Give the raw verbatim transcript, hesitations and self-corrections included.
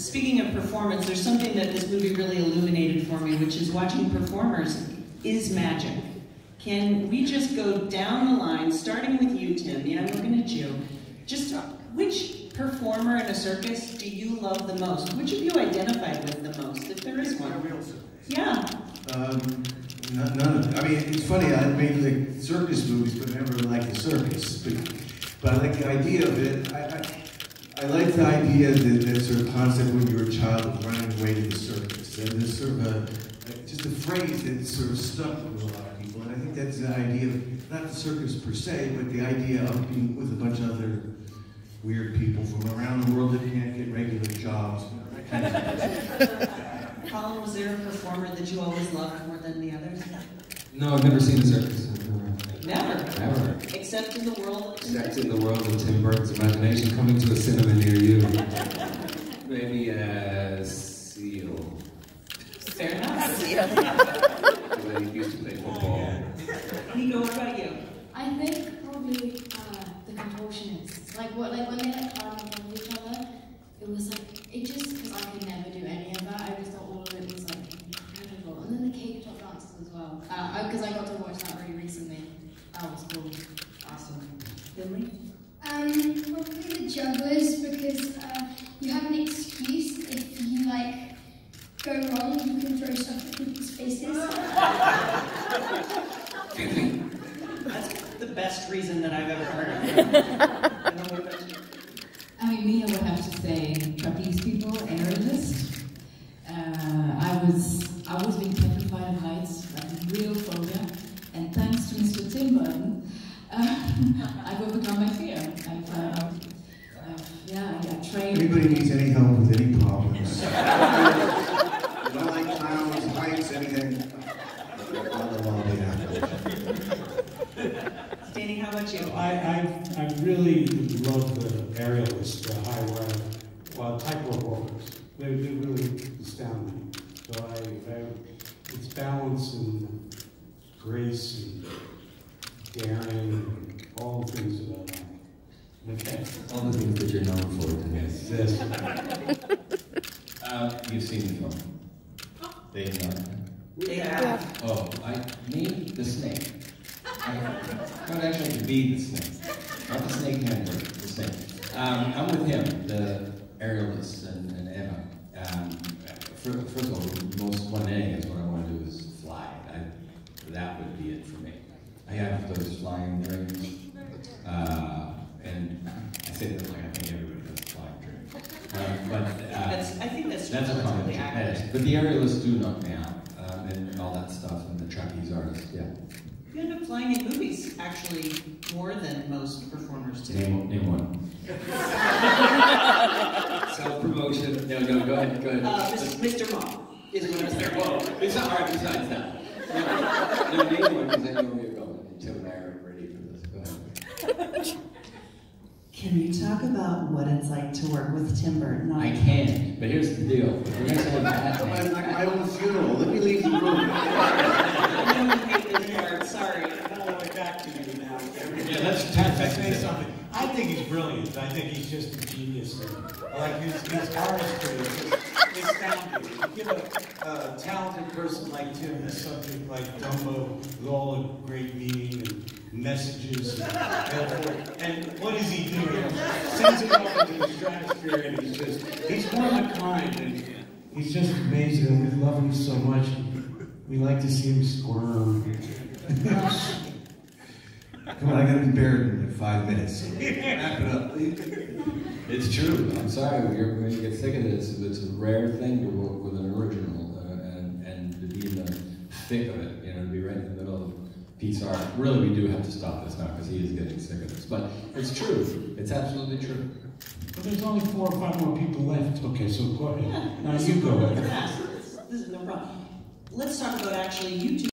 speaking of performance, there's something that this movie really illuminated for me, which is watching performers is magic. Can we just go down the line, starting with you, Tim? Yeah, I'm looking at you. Just which performer in a circus do you love the most? Which of you identified with the most, if there is one? A real circus. Yeah. Um, none, none of it. I mean, it's funny, I made like circus movies, but never liked the circus. But, but I like the idea of it. I, I, I like the idea that that sort of concept when you were a child of running away to the circus. And there's sort of a, just a phrase that sort of stuck with a lot of people. And I think that's the idea of, not the circus per se, but the idea of being with a bunch of other weird people from around the world that can't get regular jobs. Colin, was there a performer that you always loved more than the others? No, I've never seen a circus. Never? Never. Except in the world of... Except in the world of Tim Burton's imagination, coming to a cinema near you. Maybe a seal. Fair enough. Seal. He used to play football. Nico, what about you? I think probably uh, the contortionists. Like what, like when they like climbed on top of each other, it was like, it just, because I could never do any of that, I just thought all of it was like incredible. And then the cake top dances as well. Because uh, I got to watch that very recently. That was cool. Awesome. Finley? Um, probably the jugglers, because uh, you have an excuse if you like go wrong, you can throw stuff at people's faces. That's the best reason that I've ever heard of. I don't know what you. I mean, me, I would have to say trapeze people, aerialist. Uh, I was, I was being petrified of heights, like real phobia. And thanks to Mister Tim Burton, uh, I've overcome my fear. I've, uh, uh, yeah, I, I trained. Anybody needs any help with any problems? You don't like clowns, heights, anything? Danny, how about you? I, I, I really love the aerialist, the high wire, well, tightrope walkers. They, they really astound me. So I, I, it's balance and grace and daring and all the things that I like. Okay. All the things that you're known for. Yes. Yes. uh, you've seen the film. They have. They have. Oh, I need the snake. I not actually to be the snake. Not the snake handler, the snake. Um, I'm with him, the aerialist and, and Emma. Um, for, first of all, the most one A is what I want to do is fly. I, that would be it for me. I have those flying dreams. Uh, and I say that like I think everybody has a flying dream. Um, but uh, that's, I think that's, that's a relatively common accurate. But the aerialists do knock me out. Um, and all that stuff, and the trapeze artists, yeah. You end up flying in movies, actually, more than most performers do. Name, name one. Self-promotion. No, no, go ahead, go ahead. Uh, Mister Mom is what I was there. Whoa, it's not hard besides that. No, no, name one, because I know where you're going. Tim and I are ready for this. Go ahead. Can you talk about what it's like to work with Tim Burton? I can, but here's the deal. We're going to say that. Like my own funeral. Let me leave the room. I don't hate this part. Sorry. I want it back to you now. Yeah, let's try to say something. I think he's brilliant. I think he's just a genius. Like his, his artistry is astounding. You give a, a talented person like Tim a subject like Dumbo with all the great meaning and messages and, and what is he doing? Sends it off into the stratosphere, and he's just, he's one of a kind, and he's just amazing, and we love him so much. We like to see him squirm. Come on, I gotta be buried in five minutes. Wrap it up. It's true. I'm sorry. You're, when you get sick of this, it's a rare thing to work with an original uh, and, and to be in the thick of it, you know, to be right in the middle of piece art. Really, we do have to stop this now because he is getting sick of this. But it's true. It's absolutely true. But there's only four or five more people left. Okay, so go ahead. Yeah, now you go ahead. This is no problem. Let's talk about actually you two.